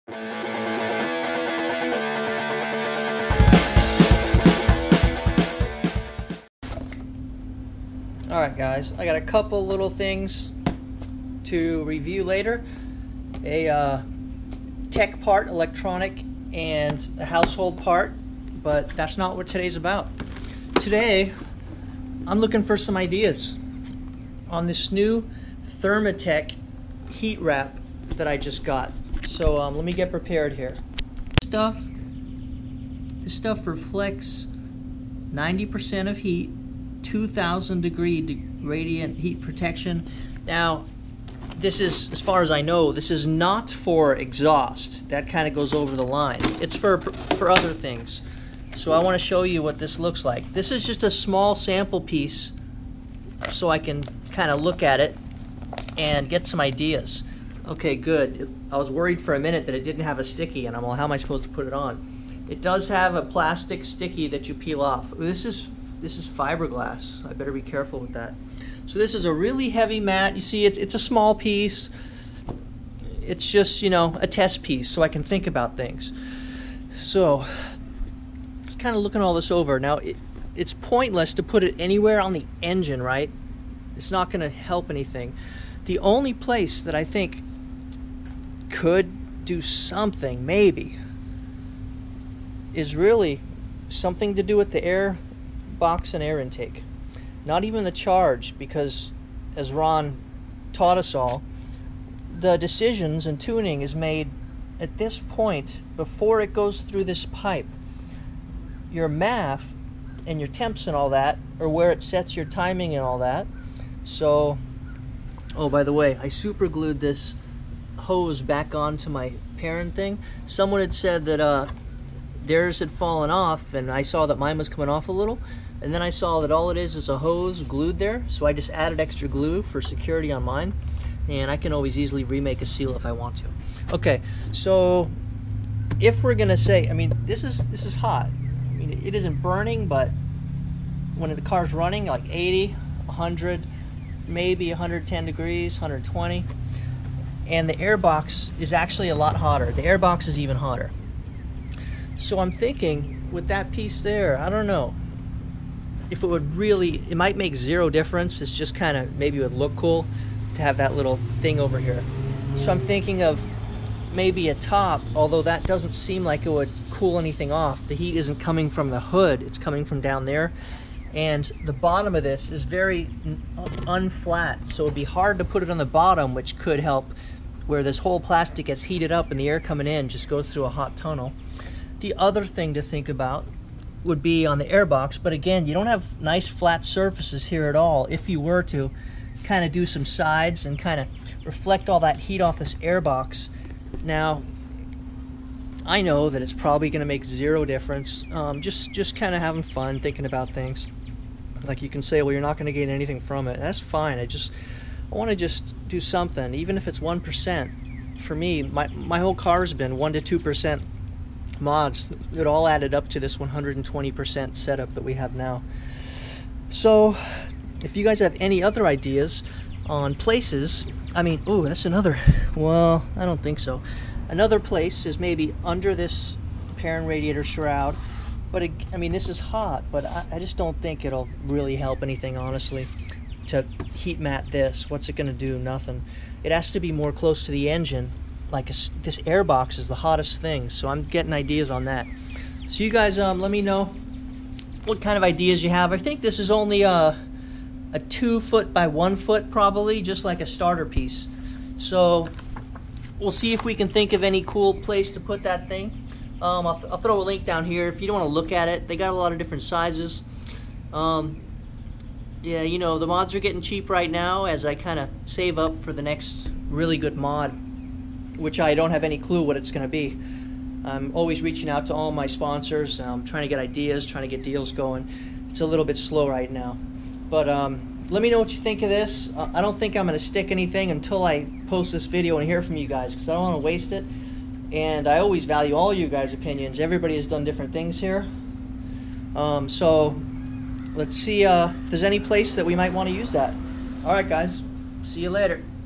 Alright guys, I got a couple little things to review later. A tech part, electronic, and a household part, but that's not what today's about. Today, I'm looking for some ideas on this new Thermatec heat wrap that I just got. So let me get prepared here. This stuff reflects 90% of heat, 2,000 degree radiant heat protection. Now, this is, as far as I know, this is not for exhaust. That kind of goes over the line. It's for other things. So I want to show you what this looks like. This is just a small sample piece so I can kind of look at it and get some ideas. Okay, good. I was worried for a minute that it didn't have a sticky, and I'm like, how am I supposed to put it on? It does have a plastic sticky that you peel off. This is fiberglass. I better be careful with that. So this is a really heavy mat. You see, it's a small piece. It's just, you know, a test piece so I can think about things. So just kind of looking all this over. Now, it's pointless to put it anywhere on the engine, right? It's not going to help anything. The only place that I think could do something, maybe, is really something to do with the air box and air intake. Not even the charge, because as Ron taught us all, the decisions and tuning is made at this point before it goes through this pipe. Your MAF and your temps and all that are where it sets your timing and all that. So, oh, by the way, I super glued this hose back onto my parent thing. Someone had said that theirs had fallen off, and I saw that mine was coming off a little. And then I saw that all it is a hose glued there, so I just added extra glue for security on mine, and I can always easily remake a seal if I want to. Okay, so if we're gonna say, I mean, this is hot. I mean, it isn't burning, but when the car's running, like 80, 100, maybe 110 degrees, 120, and the air box is actually a lot hotter. The air box is even hotter. So I'm thinking, with that piece there, I don't know if it would really, it might make zero difference. It's just kind of, maybe it would look cool to have that little thing over here. So I'm thinking of maybe a top, although that doesn't seem like it would cool anything off. The heat isn't coming from the hood, it's coming from down there. And the bottom of this is very unflat, so it'd be hard to put it on the bottom, which could help where this whole plastic gets heated up and the air coming in just goes through a hot tunnel. The other thing to think about would be on the air box, but again, you don't have nice flat surfaces here at all. If you were to kind of do some sides and kind of reflect all that heat off this air box. Now, I know that it's probably going to make zero difference. Just kind of having fun, thinking about things. Like, you can say, well, you're not going to gain anything from it. That's fine. I want to just do something, even if it's 1%. For me, my whole car's been 1 to 2% mods. It all added up to this 120% setup that we have now. So if you guys have any other ideas on places, I mean, oh, that's another, well, I don't think so. Another place is maybe under this parent radiator shroud, but I mean, this is hot, but I just don't think it'll really help anything, honestly, to heat mat this. What's it going to do? Nothing. It has to be more close to the engine. Like this air box is the hottest thing, so I'm getting ideas on that. So you guys let me know what kind of ideas you have. I think this is only a 2 foot by 1 foot, probably, just like a starter piece. So we'll see if we can think of any cool place to put that thing. I'll throw a link down here if you don't want to look at it. They got a lot of different sizes. Yeah, you know, the mods are getting cheap right now as I kind of save up for the next really good mod, which I don't have any clue what it's going to be. I'm always reaching out to all my sponsors, trying to get ideas, trying to get deals going. It's a little bit slow right now. But let me know what you think of this. I don't think I'm going to stick anything until I post this video and hear from you guys, because I don't want to waste it. And I always value all you guys' opinions. Everybody has done different things here. So let's see if there's any place that we might want to use that. Alright guys, see you later.